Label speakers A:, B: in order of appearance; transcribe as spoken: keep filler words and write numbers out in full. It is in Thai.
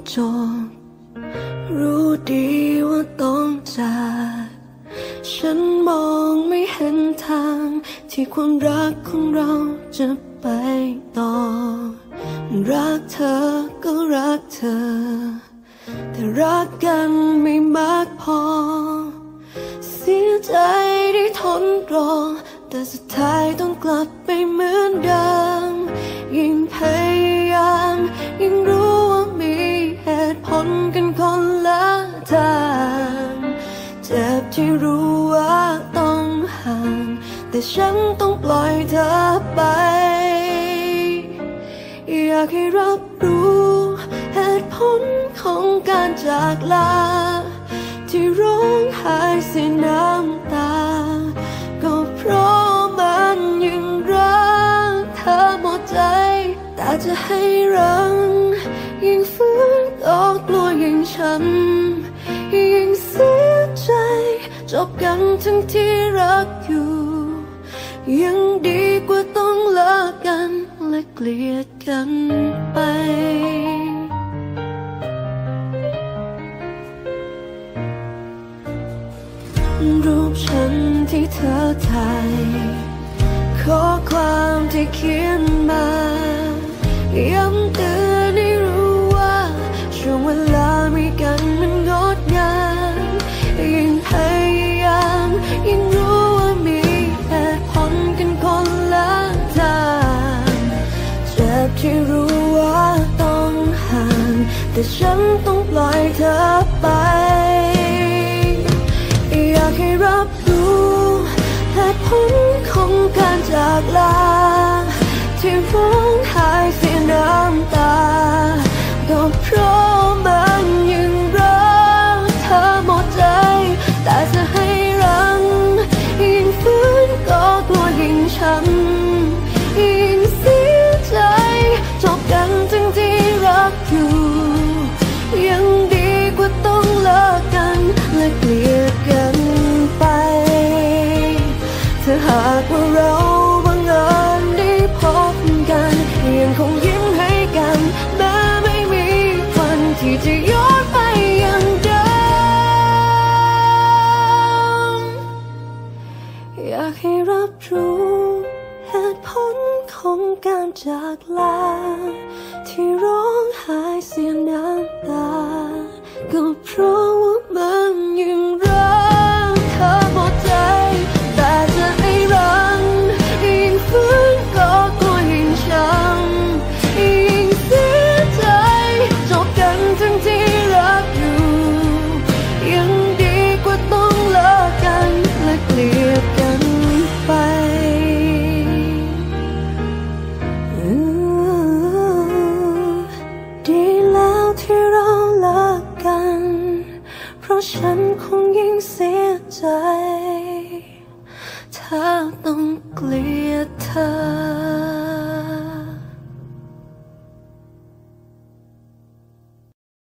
A: จบรู้ดีว่าต้องจากฉันมองไม่เห็นทางที่ความรักของเราจะไปต่อรักเธอก็รักเธอแต่รักกันไม่มากพอเสียใจได้ทนรอแต่สุดท้ายต้องกลับไปเหมือนเดิมยิ่งพยายามยิ่งรู้ว่ามีเหตุผลกันคนละทางเจ็บที่รู้ว่าต้องห่างแต่ฉันต้องปล่อยเธอไปอยากให้รับรู้เหตุผลของการจากลาที่ร้องไห้เสียน้ำตาก็เพราะมันยังรักเธอหมดใจแต่จะให้รังยิ่งฝืนก็กลัวยิ่งช้ำยิ่งเสียใจจบกันทั้งที่รักอยู่ยังดีกว่าต้องเลิกกันและเกลียดกันไปรูปฉันที่เธอถ่ายข้อความที่เขียนมาย้ำเตือนให้รู้ว่าช่วงเวลามีกันมันงดงามยิ่งพยายามยิ่งรู้ว่ามีเหตุผลกันคนละทางเจ็บที่รู้ว่าต้องห่างแต่ฉันต้องปล่อยเธอไปอยากให้รับรู้เหตุผลของการจากลาที่ร้องไห้เสียน้ำตาก็เพราะมันยังรักเธอหมดใจแต่จะให้รังยิ่งฝืนก็กลัวยิ่งช้ำยิ่งเสียใจจบกันทั้งที่รักอยู่ยังดีกว่าต้องเลิกกันและเกลียดกันไปถ้าหากว่าเราบังเอิญได้พบกันยังคงยิ้มให้กันแม้ไม่มีวันที่จะย้อนไปอย่างเดิมอยากให้รับรู้เหตุผลของการจากลาที่ร้องไห้เสียน้ำตาก็เพราะว่ามันยังรักเธอหมดใจแต่จะให้รังยิ่งฝืนก็กลัวยิ่งช้ำยิ่งเสียใจจบกันทั้งที่รักอยู่ยังดีกว่าต้องเลิกกันและเกลียดกันไปดีแล้วที่เราเลิกกันเพราะฉันคงยิ่งเสียใจถ้าต้องเกลียดเธอ